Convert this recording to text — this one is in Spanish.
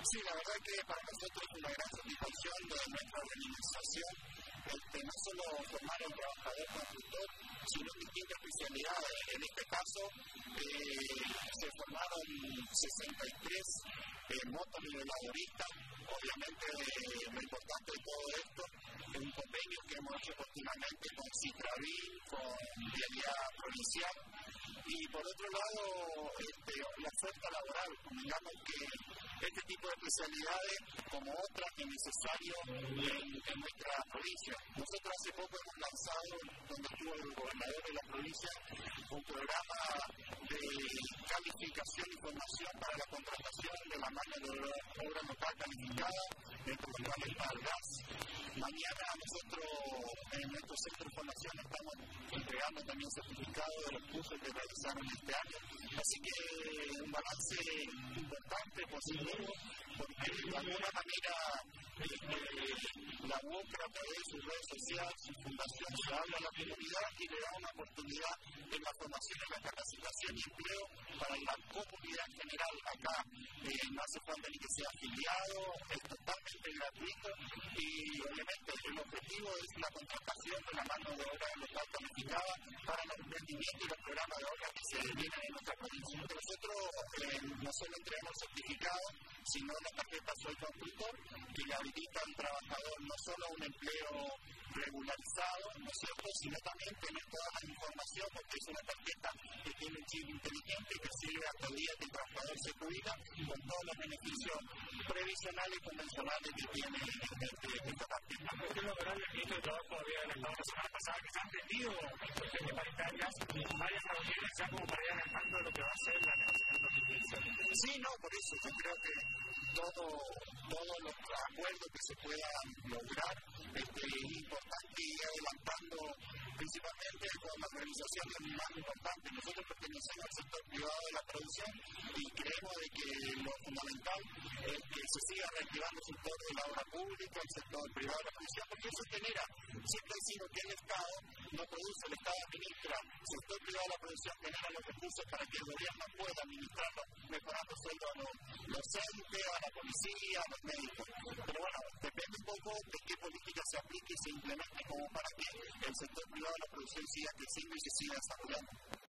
Sí, la verdad que para nosotros es una gran satisfacción de nuestra organización, no solo formar a un trabajador constructor, sino en distintas especialidades. En este caso, se formaron 63 motoniveladoristas. Obviamente, lo importante de todo esto es un convenio que hemos hecho continuamente con Citravil, con Vialidad Provincial. Y por otro lado, la oferta laboral, digamos que este tipo de especialidades, como otras, es necesario en nuestra provincia. Nosotros hace poco hemos lanzado, donde estuvo el gobernador de la provincia, un programa de calificación y formación para la contratación de la mano de obra local calificada, dentro del cual está el gas. Mañana nosotros en nuestro centro de formación estamos entregando también certificados de los cursos que realizaron este año. Así que un balance importante, positivo, porque de alguna manera la UOCRA a través de sus redes sociales, su fundación, se habla a la comunidad y le da una oportunidad en la formación, en la capacitación y empleo para la comunidad en general. Acá no hace falta ni que sea afiliado, es totalmente gratuito y obviamente el objetivo es la contratación de la mano de obra local calificada para el emprendimiento y los programas de obra que se vienen en nuestra provincia. Nosotros no solo entregamos certificados, sino una tarjeta Soy Constructor que le habilita al trabajador no solo un empleo regularizado, ¿no es cierto?, sino también tener toda la información, porque es una tarjeta que tiene un chip inteligente que sirve hasta el día que el trabajador se jubila, con todos los beneficios previsionales y convencionales que tiene esta tarjeta. ¿Por qué lograr el ministro de Trabajo había adelantado la semana pasada que se han tenido cuestiones paritarias varias reuniones ya como para ir adelantando de lo que va a ser la negociación 2015? Sí, no, por eso yo creo que todos los acuerdos que se puedan lograr es importante ir adelantando principalmente con las organizaciones más importantes. Nosotros pertenecemos al sector privado de la producción y creemos de que lo fundamental es que se siga reactivando el sector de la obra pública, el sector privado de la producción, porque eso genera, siempre decimos que el Estado no produce, el Estado administra, el sector privado de la producción genera los recursos para que el gobierno pueda administrarlo, mejorando sueldo a los docentes, a la policía, a los médicos. Pero bueno, depende un poco de qué política se aplique y se implemente como para que el sector privado de la producción siga creciendo y se siga desarrollando.